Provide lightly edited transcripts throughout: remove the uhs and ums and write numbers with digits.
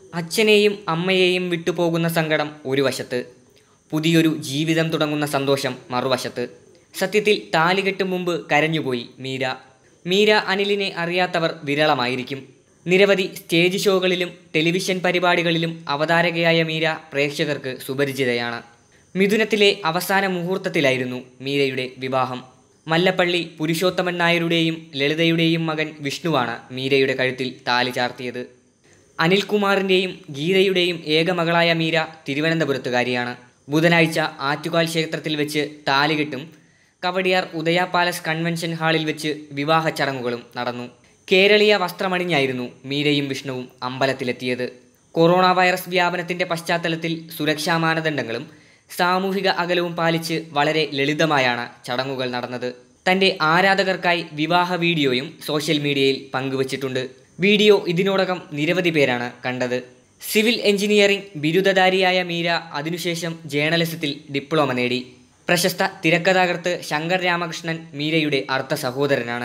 അച്ഛനെയും അമ്മയെയും വിട്ടുപോകുന്ന സങ്കടം ഒരു വശത്ത്, പുതിയൊരു ജീവിതം തുടങ്ങുന്ന സന്തോഷം മറുവശത്ത്. സത്യത്തിൽ താലികെട്ടും മുമ്പ് കരഞ്ഞുപോയി മീര. മീര അനിലിനെ അറിയാത്തവർ വിരളമായിരിക്കും. നിരവധി സ്റ്റേജ് ഷോകളിലും ടെലിവിഷൻ പരിപാടികളിലും അവതാരകയായ മീര പ്രേക്ഷകർക്ക് സുപരിചിതയാണ്. മിഥുനത്തിലെ അവസാന മുഹൂർത്തത്തിലായിരുന്നു മീരയുടെ വിവാഹം. മല്ലപ്പള്ളി പുരുഷോത്തമൻ നായരുടെയും ലളിതയുടെയും മകൻ വിഷ്ണുവാണ് മീരയുടെ കഴുത്തിൽ താലി ചാർത്തിയത്. അനിൽകുമാറിൻ്റെയും ഗീതയുടെയും ഏക മകളായ മീര തിരുവനന്തപുരത്തുകാരിയാണ്. ബുധനാഴ്ച ആറ്റുകാൽ ക്ഷേത്രത്തിൽ വെച്ച് താലികെട്ടും കവടിയാർ ഉദയ പാലസ് കൺവെൻഷൻ ഹാളിൽ വെച്ച് വിവാഹ ചടങ്ങുകളും നടന്നു. കേരളീയ വസ്ത്രമണിഞ്ഞായിരുന്നു മീരയും വിഷ്ണുവും അമ്പലത്തിലെത്തിയത്. കൊറോണ വൈറസ് വ്യാപനത്തിൻ്റെ പശ്ചാത്തലത്തിൽ സുരക്ഷാ മാനദണ്ഡങ്ങളും സാമൂഹിക അകലവും പാലിച്ച് വളരെ ലളിതമായാണ് ചടങ്ങുകൾ നടന്നത്. തൻ്റെ ആരാധകർക്കായി വിവാഹ വീഡിയോയും സോഷ്യൽ മീഡിയയിൽ പങ്കുവച്ചിട്ടുണ്ട്. വീഡിയോ ഇതിനോടകം നിരവധി പേരാണ് കണ്ടത്. സിവിൽ എഞ്ചിനീയറിംഗ് ബിരുദധാരിയായ മീര അതിനുശേഷം ജേർണലിസത്തിൽ ഡിപ്ലോമ നേടി. പ്രശസ്ത തിരക്കഥാകൃത്ത് ശങ്കർ രാമകൃഷ്ണൻ മീരയുടെ അർദ്ധ സഹോദരനാണ്.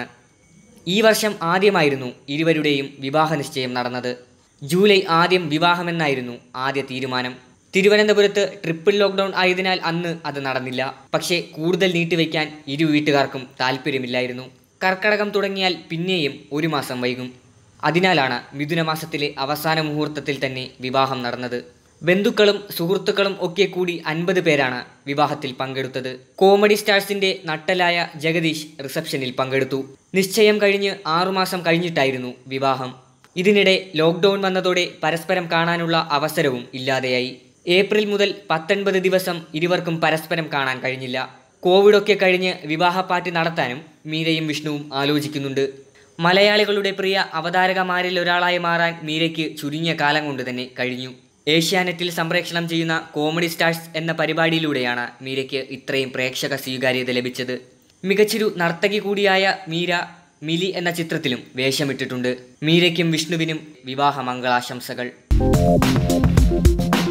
ഈ വർഷം ആദ്യമായിരുന്നു ഇരുവരുടെയും വിവാഹ നിശ്ചയം നടന്നത്. ജൂലൈ ആദ്യം വിവാഹമെന്നായിരുന്നു ആദ്യ തീരുമാനം. തിരുവനന്തപുരത്ത് ട്രിപ്പിൾ ലോക്ക്ഡൗൺ ആയതിനാൽ അന്ന് അത് നടന്നില്ല. പക്ഷേ കൂടുതൽ നീട്ടിവെക്കാൻ ഇരു വീട്ടുകാർക്കും താല്പര്യമില്ലായിരുന്നു. കർക്കടകം തുടങ്ങിയാൽ പിന്നെയും ഒരു മാസം വൈകും. അതിനാലാണ് മിഥുനമാസത്തിലെ അവസാന മുഹൂർത്തത്തിൽ തന്നെ വിവാഹം നടന്നത്. ബന്ധുക്കളും സുഹൃത്തുക്കളും ഒക്കെ കൂടി 50 പേരാണ് വിവാഹത്തിൽ പങ്കെടുത്തത്. കോമഡി സ്റ്റാർസിന്റെ നട്ടലായ ജഗദീഷ് റിസപ്ഷനിൽ പങ്കെടുത്തു. നിശ്ചയം കഴിഞ്ഞ് 6 മാസം കഴിഞ്ഞിട്ടായിരുന്നു വിവാഹം. ഇതിനിടെ ലോക്ക്ഡൗൺ വന്നതോടെ പരസ്പരം കാണാനുള്ള അവസരവും ഇല്ലാതെയായി. ഏപ്രിൽ മുതൽ 19 ദിവസം ഇരുവർക്കും പരസ്പരം കാണാൻ കഴിഞ്ഞില്ല. കോവിഡൊക്കെ കഴിഞ്ഞ് വിവാഹ പാർട്ടി നടത്താനും മീരയും വിഷ്ണുവും ആലോചിക്കുന്നുണ്ട്. മലയാളികളുടെ പ്രിയ അവതാരകമാരിൽ ഒരാളായി മാറാൻ മീരയ്ക്ക് ചുരുങ്ങിയ കാലം കൊണ്ട് തന്നെ കഴിഞ്ഞു. ഏഷ്യാനെറ്റിൽ സംപ്രേഷണം ചെയ്യുന്ന കോമഡി സ്റ്റാർസ് എന്ന പരിപാടിയിലൂടെയാണ് മീരയ്ക്ക് ഇത്രയും പ്രേക്ഷക സ്വീകാര്യത ലഭിച്ചത്. മികച്ചൊരു നർത്തകി കൂടിയായ മീര മിലി എന്ന ചിത്രത്തിലും വേഷമിട്ടിട്ടുണ്ട്. മീരയ്ക്കും വിഷ്ണുവിനും വിവാഹ മംഗളാശംസകൾ.